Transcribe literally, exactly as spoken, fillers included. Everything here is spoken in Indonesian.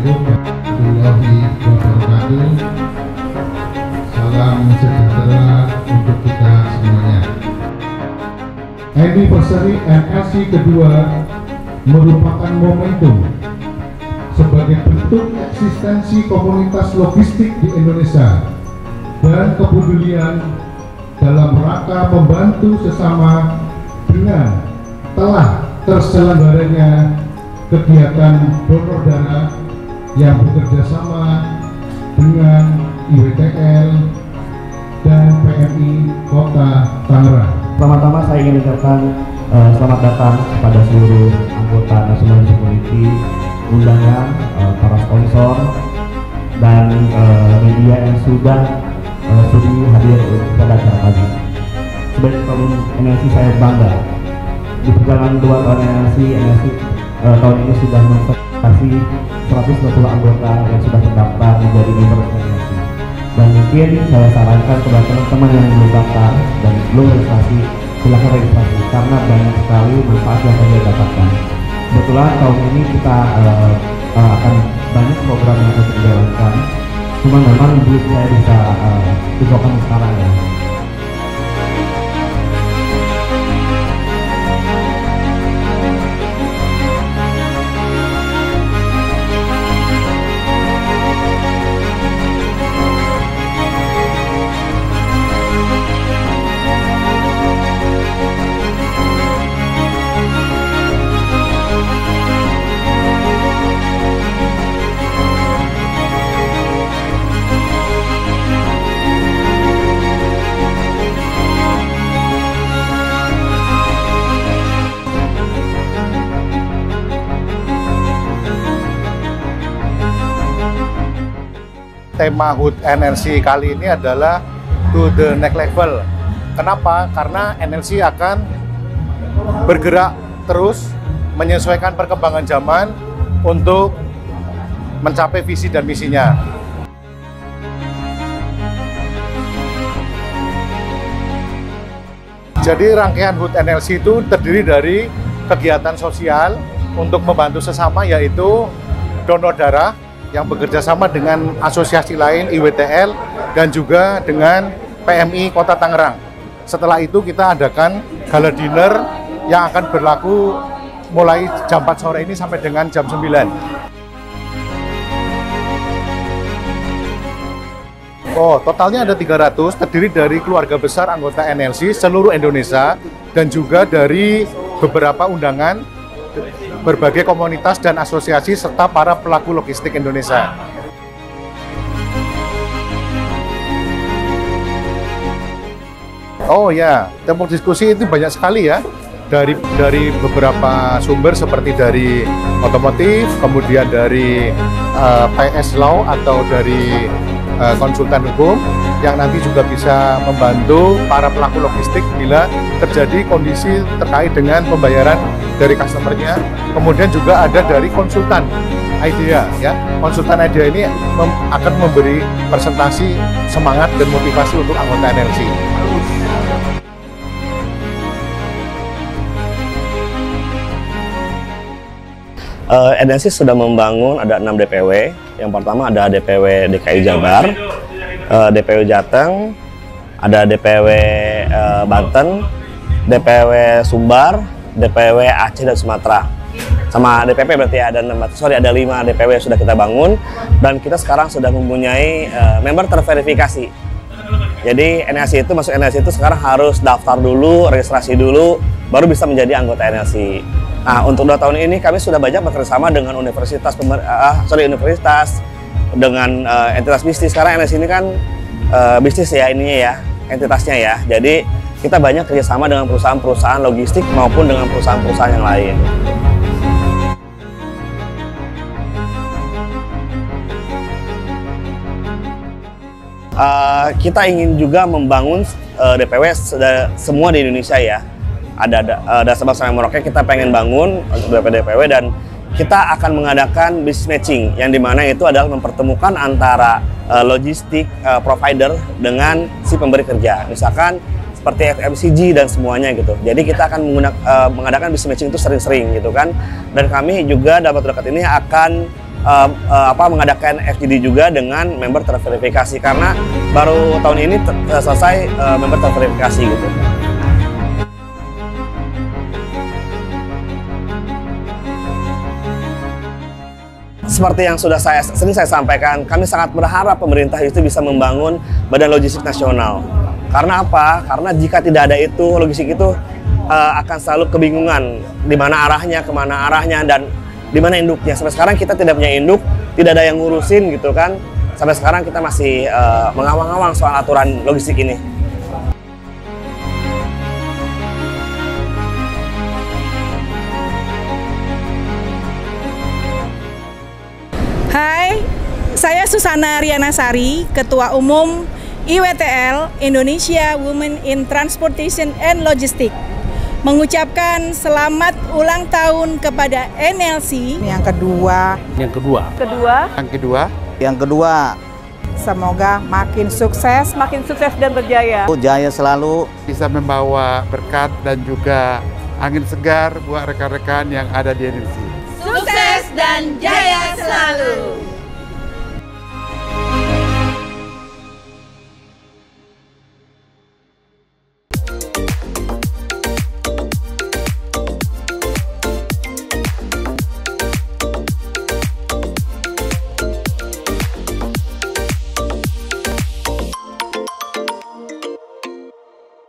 Assalamualaikum warahmatullahi wabarakatuh. Salam sejahtera untuk kita semuanya. Anniversary N L C kedua merupakan momentum sebagai bentuk eksistensi komunitas logistik di Indonesia dan kepedulian dalam rangka membantu sesama dengan telah terselenggaranya kegiatan donor darah yang bekerja sama dengan I W T L dan P M I Kota Tangerang. Pertama-tama saya ingin ucapkan uh, selamat datang kepada seluruh anggota National Security, undangan, uh, para sponsor, dan uh, media yang sudah uh, sudi hadir pada acara pagi. Sebagai tahun N L C saya bangga di perjalanan dua tahun N L C, N L C uh, tahun ini sudah memverifikasi seratus dua puluh anggota yang sudah terdaftar menjadi member N L C. Dan mungkin saya sarankan kepada teman-teman yang belum daftar dan belum registrasi, silahkan registrasi karena banyak sekali manfaat yang kalian dapatkan. Kebetulan tahun ini kita uh, uh, akan banyak program yang akan dijalankan, cuma memang belum saya bisa uh, tunjukkan sekarang ya. Tema H U T N L C kali ini adalah to the next level. Kenapa? Karena N L C akan bergerak terus menyesuaikan perkembangan zaman untuk mencapai visi dan misinya. Jadi rangkaian H U T N L C itu terdiri dari kegiatan sosial untuk membantu sesama, yaitu donor darah yang bekerja sama dengan asosiasi lain I W T L dan juga dengan P M I Kota Tangerang. Setelah itu kita adakan gala dinner yang akan berlaku mulai jam empat sore ini sampai dengan jam sembilan. Oh, totalnya ada tiga ratus, terdiri dari keluarga besar anggota N L C seluruh Indonesia dan juga dari beberapa undangan berbagai komunitas dan asosiasi serta para pelaku logistik Indonesia. Oh ya, tempat diskusi itu banyak sekali ya, dari dari beberapa sumber seperti dari otomotif, kemudian dari uh, P S Law atau dari uh, konsultan hukum yang nanti juga bisa membantu para pelaku logistik bila terjadi kondisi terkait dengan pembayaran dari customernya. Kemudian juga ada dari konsultan IDEA ya. Konsultan IDEA ini mem akan memberi presentasi semangat dan motivasi untuk anggota N L C. Uh, N L C sudah membangun ada enam D P W. Yang pertama ada D P W D K I Jabar, uh, D P W Jateng, ada D P W uh, Banten, D P W Sumbar, D P W Aceh dan Sumatera. Sama D P P berarti ada enam, sorry ada lima D P W yang sudah kita bangun dan kita sekarang sudah mempunyai uh, member terverifikasi. Jadi N L C itu masuk N L C itu sekarang harus daftar dulu, registrasi dulu, baru bisa menjadi anggota N L C. Nah, untuk dua tahun ini kami sudah banyak bekerjasama dengan universitas, pemer, uh, sorry universitas, dengan uh, entitas bisnis. Sekarang N L C ini kan uh, bisnis ya ininya ya, entitasnya ya. Jadi kita banyak kerjasama dengan perusahaan-perusahaan logistik maupun dengan perusahaan-perusahaan yang lain. Uh, kita ingin juga membangun uh, D P W semua di Indonesia ya. Ada ada Sabang sampai Merauke kita pengen bangun untuk D P W dan kita akan mengadakan business matching yang dimana itu adalah mempertemukan antara uh, logistik uh, provider dengan si pemberi kerja. Misalkan seperti F M C G dan semuanya gitu. Jadi kita akan menggunakan, uh, mengadakan business matching itu sering-sering gitu kan. Dan kami juga dalam waktu dekat ini akan uh, uh, apa mengadakan F G D juga dengan member terverifikasi, karena baru tahun ini selesai uh, member terverifikasi gitu. Seperti yang sudah saya sering saya sampaikan, kami sangat berharap pemerintah itu bisa membangun Badan Logistik Nasional. Karena apa? Karena jika tidak ada itu, logistik itu uh, akan selalu kebingungan di mana arahnya, kemana arahnya, dan di mana induknya. Sampai sekarang kita tidak punya induk, tidak ada yang ngurusin gitu kan. Sampai sekarang kita masih uh, mengawang-awang soal aturan logistik ini. Hai, saya Susana Rianasari, Ketua Umum I W T L Indonesia Women in Transportation and Logistics, mengucapkan selamat ulang tahun kepada N L C. Yang kedua, yang kedua, kedua, yang kedua, yang kedua, semoga makin sukses, makin sukses dan berjaya. Jaya selalu, bisa membawa berkat dan juga angin segar buat rekan-rekan yang ada di N L C. Sukses dan jaya!